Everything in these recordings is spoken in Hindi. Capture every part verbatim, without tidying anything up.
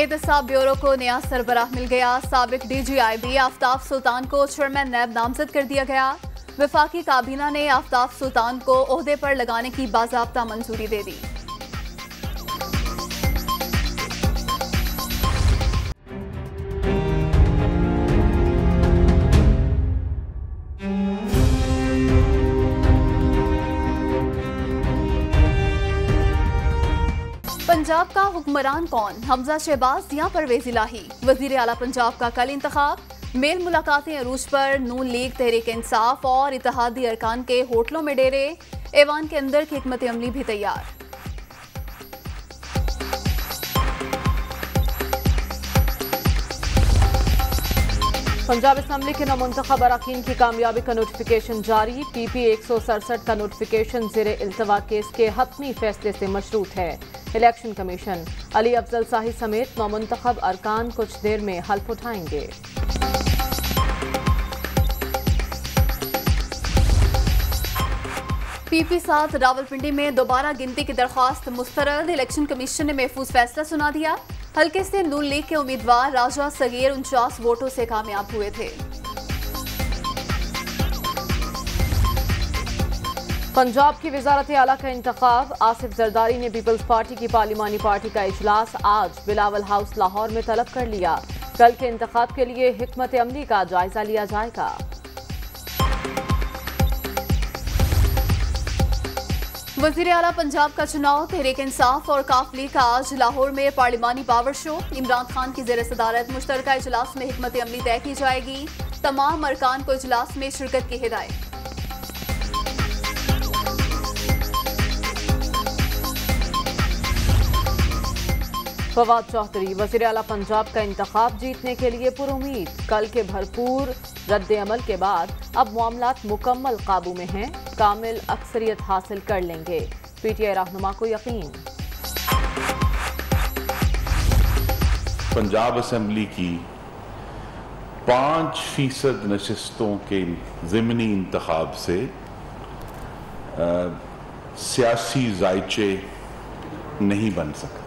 एहतसाब ब्यूरो को नया सरबराह मिल गया। साबिक D G I B Aftab Sultan को चेयरमैन नैब नामजद कर दिया गया। वफाकी काबीना ने आफ्ताब सुल्तान को ओहदे पर लगाने की बाज़ाब्ता मंजूरी दे दी। पंजाब का हुक्मरान कौन, हमजा शहबाज या परवेज इलाही? वजीर आला पंजाब का कल इंतखाब। मेल मुलाकातें अरूज पर। नून लीग, तहरीक इंसाफ और इत्तेहादी अरकान के होटलों में डेरे। ऐवान के अंदर की हिकमत अमली भी तैयार। पंजाब असम्बली के नामुंतखब अरकान की कामयाबी का नोटिफिकेशन जारी। पी पी एक सौ सड़सठ का नोटिफिकेशन ज़ेरे इल्तवा केस के हतमी फैसले से मशरूत है। इलेक्शन कमीशन अली अफजल शाही समेत नामुंतखब अरकान कुछ देर में हल्फ उठाएंगे। पी पी सात रावलपिंडी में दोबारा गिनती की दरख्वास्त मुस्तरद। इलेक्शन कमीशन ने महफूज फैसला सुना दिया। हल्के से नून लीग के उम्मीदवार राजा सगीर उनचास वोटों से कामयाब हुए थे। पंजाब की वजारत आला का इंतखाब। आसिफ जरदारी ने पीपल्स पार्टी की पार्लिमानी पार्टी का इजलास आज बिलावल हाउस लाहौर में तलब कर लिया। कल के इंतखाब के लिए हिकमत अमली का जायजा लिया जाएगा। वजीर आला पंजाब का चुनाव। तहरीक इंसाफ और काफ लीग का आज लाहौर में पार्लिमानी पावर शो। इमरान खान की ज़ेर सदारत मुश्तरका इजलास में हिकमत अमली तय की जाएगी। तमाम अरकान को इजलास में शिरकत की हिदायत। फवाद चौधरी वज़ीर आला पंजाब का इंतखाब जीतने के लिए पुरुमीद। कल के भरपूर रद्द अमल के बाद अब मामलात मुकम्मल काबू में हैं। कामिल अक्सरियत हासिल कर लेंगे, पी टी आई रहनुमा को यकीन। पंजाब असम्बली की पाँच फीसद नशिस्तों के ज़िमनी इंतखाब से आ, सियासी जायचे नहीं बन सकते।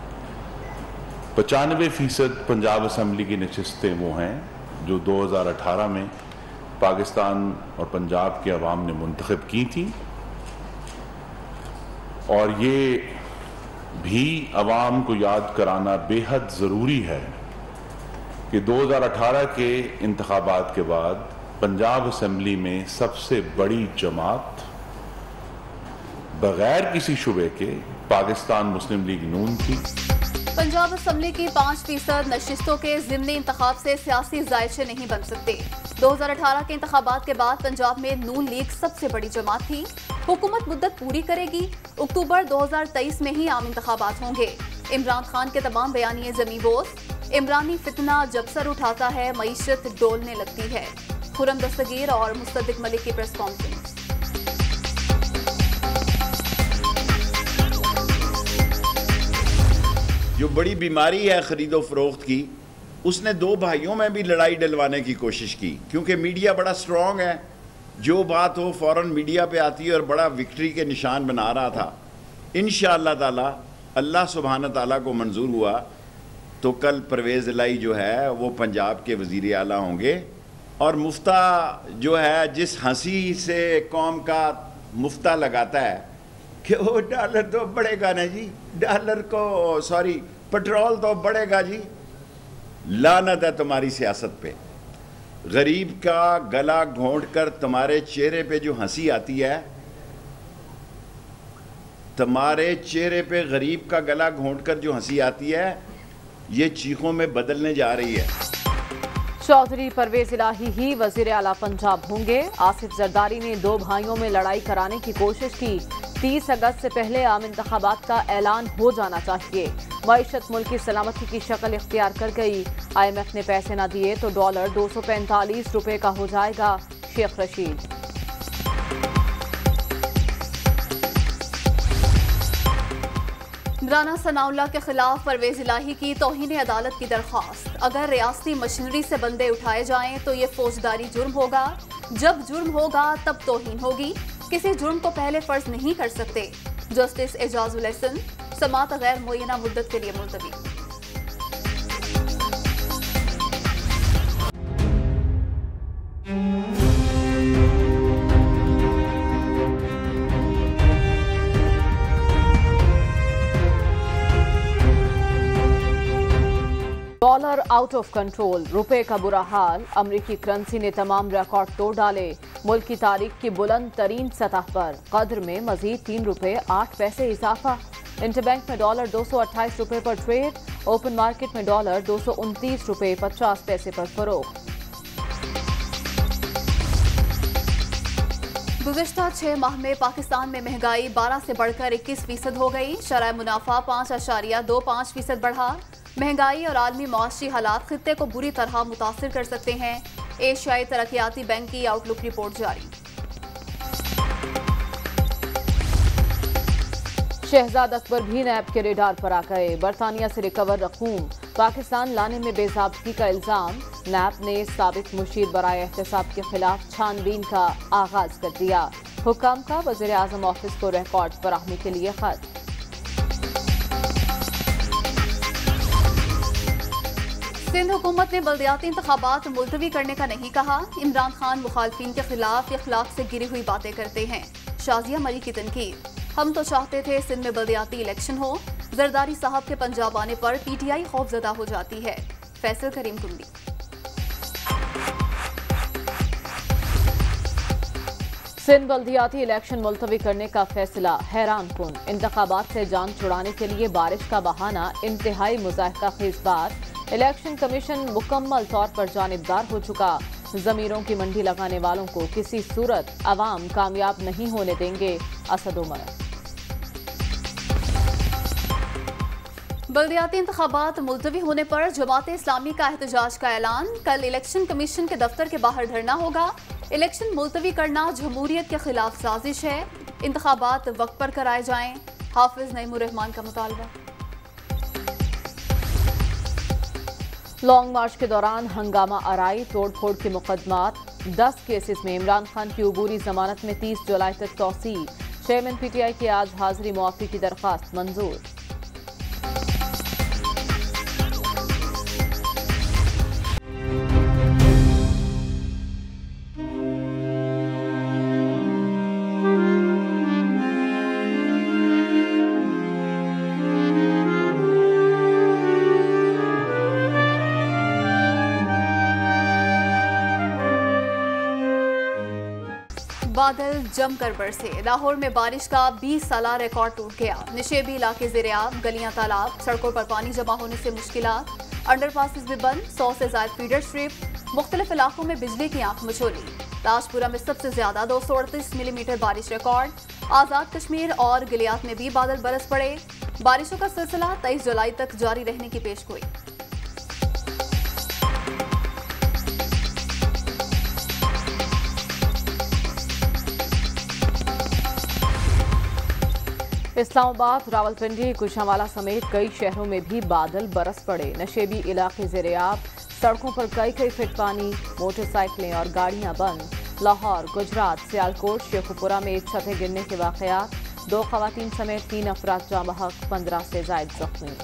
पचानवे फीसद पंजाब असम्बली की नशिस्तें वो हैं जो दो हज़ार अठारह में पाकिस्तान और पंजाब के अवाम ने मुंतखब की थी, और ये भी अवाम को याद कराना बेहद ज़रूरी है कि दो हज़ार अठारह के इंतखाबात के बाद पंजाब असम्बली में सबसे बड़ी जमात बगैर किसी शुबे के पाकिस्तान मुस्लिम लीग नून थी। पंजाब असम्बली की पाँच फीसद नशिस्तों के ज़िमनी इंतखाब से सियासी जायचे नहीं बन सकते। दो हज़ार अठारह के इंतखाबात के बाद पंजाब में नून लीग सबसे बड़ी जमात थी। हुकूमत मुद्दत पूरी करेगी। अक्टूबर दो हज़ार तेईस में ही आम इंतखाबात होंगे। इमरान खान के तमाम बयानिए ज़मीं बोस। इमरानी फितना जब सर उठाता है मईशत डोलने लगती है। खुर्रम दस्तगीर और मुस्तदिक मलिक की प्रेस कॉन्फ्रेंस। जो बड़ी बीमारी है खरीदो फरोख्त की, उसने दो भाइयों में भी लड़ाई डलवाने की कोशिश की, क्योंकि मीडिया बड़ा स्ट्रॉन्ग है। जो बात हो फ़ौरन मीडिया पे आती है और बड़ा विक्ट्री के निशान बना रहा था। इंशाअल्लाह ताला अल्लाह सुब्हान ताला को मंजूर हुआ तो कल परवेज़ इलाही जो है वो पंजाब के वज़ीर आला होंगे। और मुफ्ता जो है जिस हंसी से कौम का मुफ्ता लगाता है कि वो डॉलर तो बढ़ेगा ना जी, डॉलर को सॉरी पेट्रोल तो बढ़ेगा जी। लानत है तुम्हारी सियासत पे। गरीब का गला घोंट कर तुम्हारे चेहरे पे जो हंसी आती है, तुम्हारे चेहरे पे गरीब का गला घोंट कर जो हंसी आती है, ये चीखों में बदलने जा रही है। चौधरी परवेज इलाही ही वजीर आला पंजाब होंगे। आसिफ जरदारी ने दो भाइयों में लड़ाई कराने की कोशिश की। तीस अगस्त से पहले आम इंतखाबात का ऐलान हो जाना चाहिए। मईशत मुल्क की सलामती की शक्ल इख्तियार कर गई। आई एम एफ ने पैसे न दिए तो डॉलर दो सौ पैंतालीस रुपए का हो जाएगा। शेख रशीद। राना सनाउल्लाह के खिलाफ परवेज इलाही की तौहीन अदालत की दरख्वास्त। अगर रियासती मशीनरी से बंदे उठाए जाएं तो ये फौजदारी जुर्म होगा। जब जुर्म होगा तब तौहीन होगी। किसी जुर्म को पहले फर्ज नहीं कर सकते। जस्टिस एजाजुल एहसन। समाअत गैर मुअय्यना मुद्दत के लिए मुलतवी। आउट ऑफ कंट्रोल, रुपए का बुरा हाल, अमरीकी करेंसी ने तमाम रिकॉर्ड तोड़ डाले। मुल्क की तारीख की बुलंद तरीन सतह पर कद्र में मजीद तीन रुपए आठ पैसे इजाफा। इंटरबैंक में डॉलर दो सौ अट्ठाईस रुपए पर ट्रेड, ओपन मार्केट में डॉलर दो सौ उनतीस रुपए पचास पैसे पर फरोख्त। गुज़िश्ता छह माह में पाकिस्तान में महंगाई बारह से बढ़कर इक्कीस फीसद हो गई। शरह मुनाफा पाँच अशारिया दो पाँच फीसद बढ़ा। महंगाई और आलमी मुआशी हालात खित्ते को बुरी तरह मुतासिर कर सकते हैं। एशियाई तरक्याती बैंक की आउटलुक रिपोर्ट जारी। शहजाद अकबर भी नैब के रेडार पर आ गए। बरतानिया से रिकवर रकूम पाकिस्तान लाने में बेज़ाब्तगी का इल्जाम। नैब ने साबिक मुशीर बराए एहतसाब के खिलाफ छानबीन का आगाज कर दिया। हुक्काम का वज़ीर आज़म ऑफिस को रिकॉर्ड फराहमी के लिए खत। सिंध हुकूमत ने बल्दियाती इंतखाबात मुलतवी करने का नहीं कहा। इमरान खान मुखालफिन के खिलाफ इखलाक से गिरी हुई बातें करते हैं। शाजिया मरी की तनकीद। हम तो चाहते थे सिंध में बल्दियाती इलेक्शन हो। जरदारी साहब के पंजाब आने पर पीटीआई खौफजदा हो जाती है। फैसल करीम कुंडी। सिंध बल्दियाती इलेक्शन मुलतवी करने का फैसला हैरान कुन। इंतखाबात से जान छुड़ाने के लिए बारिश का बहाना इंतहाई मुज़ाहिका खेज बात। इलेक्शन कमीशन मुकम्मल तौर पर जानिबदार हो चुका। जमीरों की मंडी लगाने वालों को किसी सूरत अवाम कामयाब नहीं होने देंगे। असद उमर। बल्दियाती इंतखाबात मुलतवी होने पर जमात इस्लामी का एहतजाज का ऐलान। कल इलेक्शन कमीशन के दफ्तर के बाहर धरना होगा। इलेक्शन मुलतवी करना जमहूरियत के खिलाफ साजिश है। इंतखाबात वक्त पर कराए जाएं। हाफिज नईमुर रहमान का मुतालबा। लॉन्ग मार्च के दौरान हंगामा आराई तोड़ फोड़ के मुकदमात। दस केसेस में इमरान खान की उबूरी जमानत में तीस जुलाई तक तौसी। चेयरमैन पीटीआई की आज हाजिरी मुआफी की दरख्वास्त मंजूर। बादल जमकर बरसे। लाहौर में बारिश का बीस साला रिकॉर्ड टूट गया। निशेबी इलाके ज़ेर-ए-आब, गलियां तालाब, सड़कों पर पानी जमा होने से मुश्किलात। अंडरपासेस भी बंद। सौ से ज्यादा फीडर स्ट्रिप। मुख्तलिफ इलाकों में बिजली की आंख मचोली। ताजपुरा में सबसे ज्यादा दो सौ अड़तीस मिलीमीटर बारिश रिकॉर्ड। आजाद कश्मीर और गिलियात में भी बादल बरस पड़े। बारिशों का सिलसिला तेईस जुलाई तक जारी रहने की पेशगोई। इस्लामाबाद, रावलपिंडी, गुजरांवाला समेत कई शहरों में भी बादल बरस पड़े। नशेबी इलाके ज़ेर-ए-आब, सड़कों पर कई कई फीट पानी। मोटरसाइकिलें और गाड़ियां बंद। लाहौर, गुजरात, सियालकोट, शेखुपुरा में छतें गिरने के वाकयात। दो खवातीन समेत तीन अफराद जाँ बहक, पंद्रह से जायद जख्मी।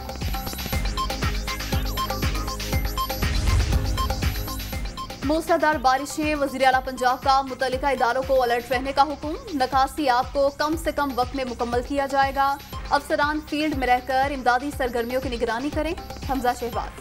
मूसलाधार बारिशें। वज़ीर आला पंजाब का मुतल्लिका इदारों को अलर्ट रहने का हुक्म। निकासी आप को कम से कम वक्त में मुकम्मल किया जाएगा। अफसरान फील्ड में रहकर इमदादी सरगर्मियों की निगरानी करें। हमजा शहबाज।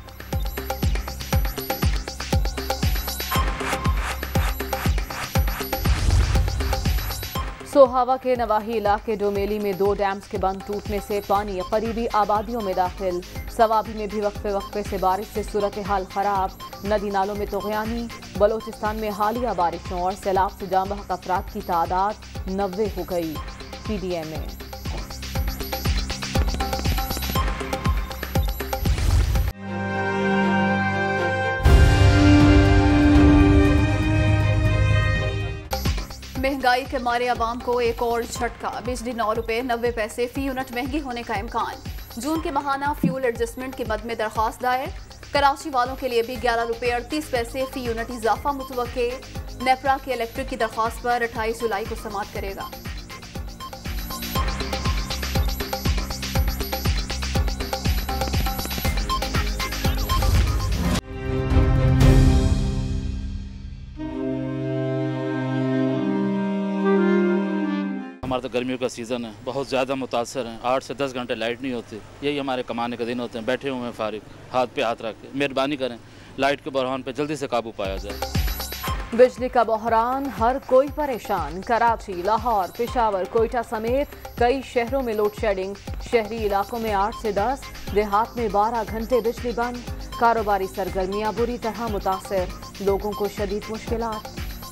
सोहावा के नवाही इलाके डोमेली में दो डैम्स के बंद टूटने से पानी करीबी आबादियों में दाखिल। सवाबी में भी वक्फे वक्फे से बारिश से सूरत हाल खराब। नदी नालों में तोग़यानी। बलोचिस्तान में हालिया बारिशों और सैलाब से जाँ बहक अफराद की तादाद नब्बे हो गई। पीडीए में महंगाई के मारे अवाम को एक और झटका। बिजली नौ रुपए नब्बे पैसे फी यूनिट महंगी होने का इम्कान। जून के माहाना फ्यूल एडजस्टमेंट के मद में दरख्वास्त दायर। कराची वालों के लिए भी ग्यारह रुपए अड़तीस पैसे फी यूनिट इजाफा मुतवक्के। नेपरा के इलेक्ट्रिक की दरख्वास्त पर अट्ठाईस जुलाई को समाअत करेगा। हमारा तो गर्मियों का सीज़न है, बहुत ज़्यादा मुतासर हैं। आठ से दस घंटे लाइट नहीं होती, यही हमारे कमाने के दिन होते हैं। बैठे हुए हैं फारिग, हाथ पे हाथ रख के। मेहरबानी करें, लाइट के बहरान पे जल्दी से काबू पाया जाए। बिजली का बहरान, हर कोई परेशान। कराची, लाहौर, पेशावर, कोयटा समेत कई शहरों में लोड शेडिंग। शहरी इलाकों में आठ से दस, देहात में बारह घंटे बिजली बंद। कारोबारी सरगर्मियां बुरी तरह मुतासर, लोगों को शदीद मुश्किलात।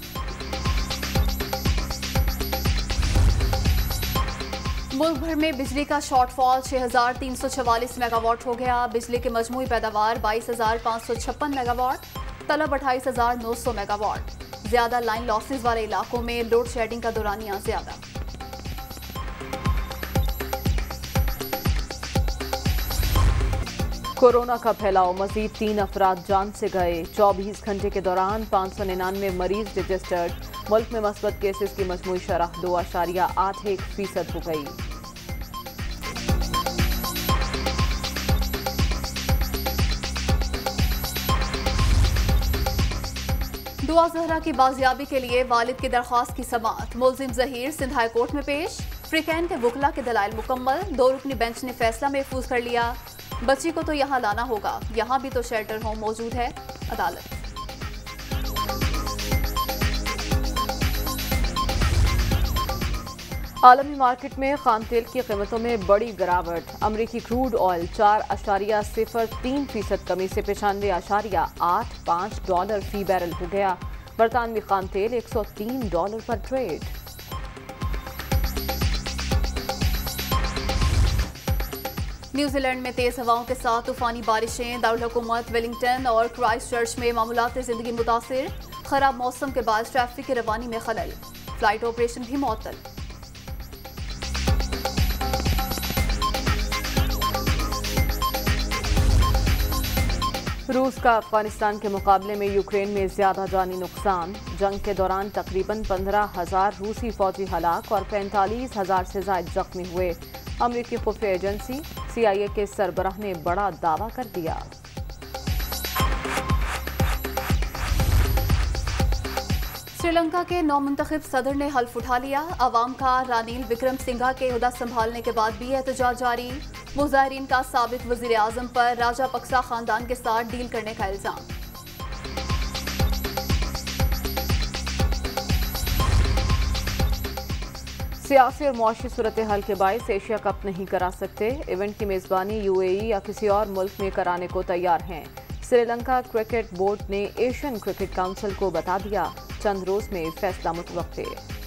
मुल्क भर में बिजली का शॉर्टफॉल छह हजार तीन सौ चवालीस मेगावाट हो गया। बिजली की मजमूई पैदावार बाईस हजार पाँच सौ छप्पन मेगावाट, तलब अट्ठाईस हजार नौ सौ मेगावाट। ज्यादा लाइन लॉसेज वाले इलाकों में लोड शेडिंग का दौरानिया ज्यादा। कोरोना का फैलाव, मजीद तीन अफराद जान से गए। चौबीस घंटे के दौरान पाँच सौ निन्यानवे मरीज रजिस्टर्ड। मुल्क में मस्बत केसेस की मजमूई शरह दो आशारिया आठ एक फीसद हो गई। दुआ जहरा की बाजियाबी के लिए वालिद की दरख्वास्त की समाअत। मुलजिम जहीर सिंध हाई कोर्ट में पेश। फ्रिकैन के वकला के दलाइल मुकम्मल। दो रुकनी बेंच ने फैसला महफूज कर लिया। बच्ची को तो यहाँ लाना होगा, यहाँ भी तो शेल्टर होम मौजूद है। अदालत। आलमी मार्केट में खाम तेल की कीमतों में बड़ी गिरावट। अमरीकी क्रूड ऑयल चार अशारिया सिफर तीन फीसद कमी से पचानवे अशारिया आठ पाँच डॉलर फी बैरल हो गया। बरतानवी खाम तेल एक सौ तीन डॉलर पर ट्रेड। न्यूजीलैंड में तेज हवाओं के साथ तूफानी बारिशें। दारुल हुकूमत वेलिंगटन और क्राइस्ट चर्च में मामूलात जिंदगी मुतासिर। खराब मौसम के बाद ट्रैफिक की रवानी में खलल। फ्लाइट ऑपरेशन भी मुअत्तल। रूस का अफगानिस्तान के मुकाबले में यूक्रेन में ज्यादा जानी नुकसान। जंग के दौरान तकरीबन पंद्रह हजार रूसी फौजी हलाक और पैंतालीस हजार से ज्यादा जख्मी हुए। अमरीकी खुफिया एजेंसी सी आई ए के सरबराह ने बड़ा दावा कर दिया। श्रीलंका के नौमुंतखब सदर ने हल्फ उठा लिया। अवाम का रानिल विक्रमसिंघा के ओहदा संभालने के बाद भी एहतजाज जारी। मुजाहिरीन का साबिक वजीर आजम पर राजापक्सा खानदान के साथ डील करने का इल्जाम। सियासी और मुआशी सूरत हाल के बायस एशिया कप नहीं करा सकते। इवेंट की मेजबानी यूएई या किसी और मुल्क में कराने को तैयार हैं। श्रीलंका क्रिकेट बोर्ड ने एशियन क्रिकेट काउंसिल को बता दिया, चंद रोज में फैसला मुतवक्के।